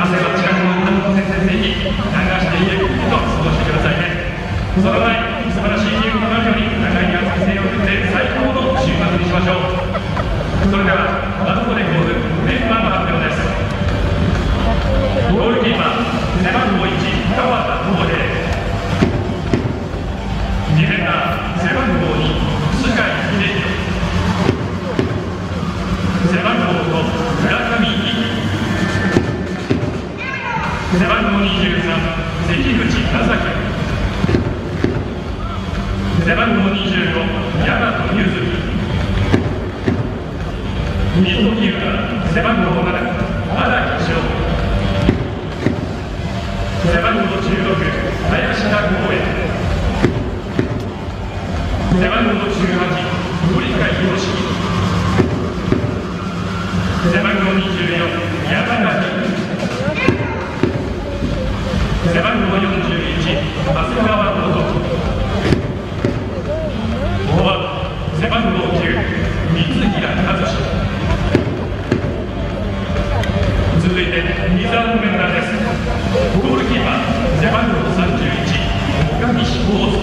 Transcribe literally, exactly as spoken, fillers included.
汗は近くの安藤先生ぜひ流して家と過ごしてくださいね。その前に素晴らしいゲームとなるように長い熱き声援を送って最高の週末にしましょう。それではバトルレコードメンバーの発表です。ゴールキーパー背番号いち川田智平、ディフェンダー背番号に須貝秀弘、背番号ご村上一輝、背番号にじゅうさん関口正樹、背番号にじゅうご大和柚月、ミッドフィルダー背番号なな荒木翔、背番号じゅうろく林田光栄、背番号じゅうはち森川博史、背番号にじゅうよん山垣、背番号よんじゅういち長谷川元、フォワード背番号きゅう三平和志。続いてリザーブメンバーです。ゴールキーパー背番号さんじゅういち岡西幸介、